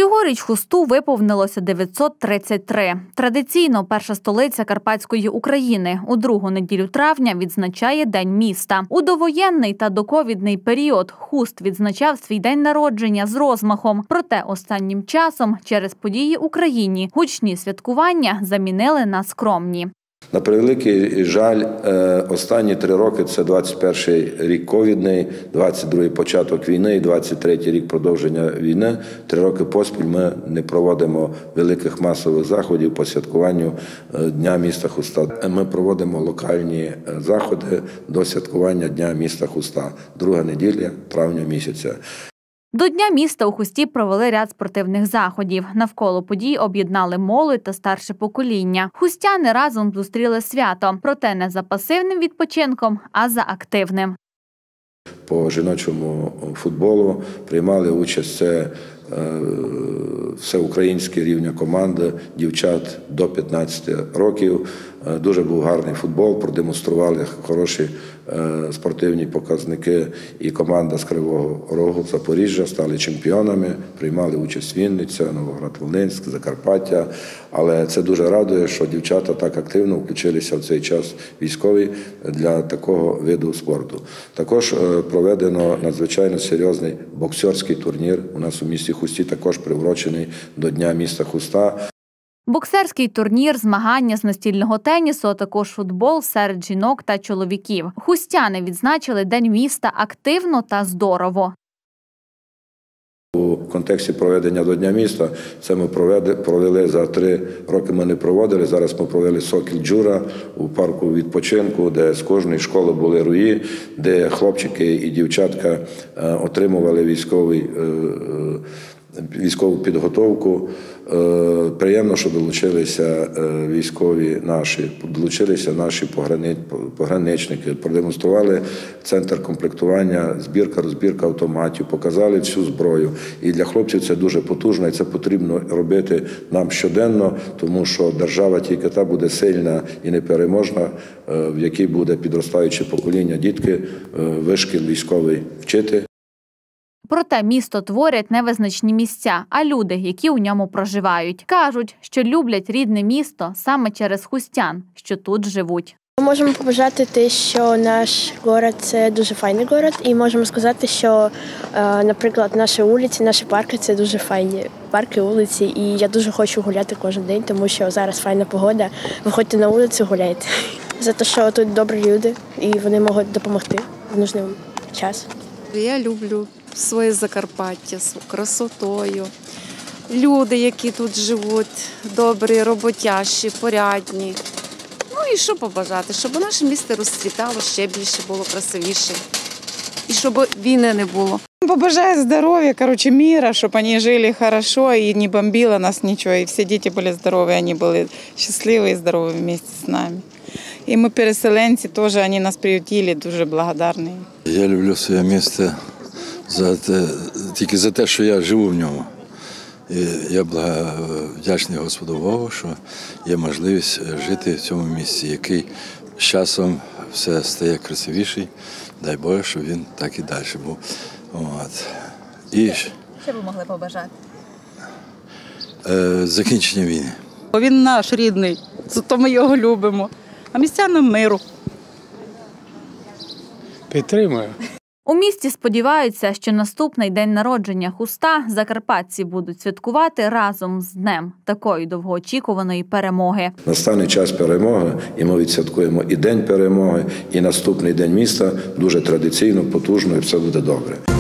Цьогоріч Хусту виповнилося 933. Традиційно перша столиця Карпатської України у другу неділю травня відзначає День міста. У довоєнний та доковідний період Хуст відзначав свій день народження з розмахом. Проте останнім часом через події в Україні гучні святкування замінили на скромні. На превеликий жаль, останні 3 роки – це 21-й рік ковідний, 22-й початок війни і 23-й рік продовження війни. 3 роки поспіль ми не проводимо великих масових заходів по святкуванню Дня міста Хуста. Ми проводимо локальні заходи до святкування Дня міста Хуста. Друга неділя травня місяця. До Дня міста у Хусті провели ряд спортивних заходів. Навколо подій об'єднали молодь та старше покоління. Хустяни разом зустріли свято, проте не за пасивним відпочинком, а за активним. По жіночому футболу приймали участь це всеукраїнські рівня команди, дівчат до 15 років. Дуже був гарний футбол, продемонстрували хороші спортивні показники. І команда з Кривого Рогу, Запоріжжя стали чемпіонами, приймали участь Вінниця, Новоград-Волинськ, Закарпаття. Але це дуже радує, що дівчата так активно включилися в цей час військовий для такого виду спорту. Також проведено надзвичайно серйозний боксерський турнір. У нас у місті Хусті також приурочений до Дня міста Хуста. Боксерський турнір, змагання з настільного тенісу, а також футбол серед жінок та чоловіків. Хустяни відзначили День міста активно та здорово. У контексті проведення до Дня міста це ми провели за 3 роки ми не проводили. Зараз ми провели «Сокіл Джура» у парку відпочинку, де з кожної школи були руї, де хлопчики і дівчатка отримували військову підготовку. Приємно, що долучилися військові долучилися наші пограничники, продемонстрували центр комплектування, збірка автоматів, показали всю зброю. І для хлопців це дуже потужно, і це потрібно робити нам щоденно, тому що держава тільки та буде сильна і непереможна, в якій буде підростаюче покоління, дітки, вишкіл військовий вчити. Проте місто творять не визначні місця, а люди, які у ньому проживають. Кажуть, що люблять рідне місто саме через хустян, що тут живуть. Ми можемо побажати те, що наш город – це дуже файний город, і можемо сказати, що, наприклад, наші вулиці, наші парки – це дуже файні парки, вулиці, і я дуже хочу гуляти кожен день, тому що зараз файна погода. Виходьте на вулицю, гуляйте. За те, що тут добрі люди, і вони можуть допомогти в нужний час. Я люблю своє Закарпаття з красотою. Люди, які тут живуть, добрі, роботящі, порядні. Ну і що побажати, щоб наше місто розцвітало, ще більше було красивіше. І щоб війни не було. Побажаю здоров'я, мира, щоб вони жили хорошо і не бомбило нас нічого. І всі діти були здорові, вони були щасливі і здорові вместе з нами. І ми переселенці теж, вони нас приютили, дуже благодарні. Я люблю своє місто тільки за те, що я живу в ньому. І я вдячний Господу Богу, що є можливість жити в цьому місці, який з часом все стає красивіший. Дай Боже, щоб він так і далі був. Що ви могли побажати? Закінчення війни. Він наш рідний, зато ми його любимо. А містянам миру. Підтримую. У місті сподіваються, що наступний день народження Хуста закарпатці будуть святкувати разом з днем такої довгоочікуваної перемоги. Настане час перемоги, і ми відсвяткуємо і День перемоги, і наступний День міста дуже традиційно, потужно, і все буде добре.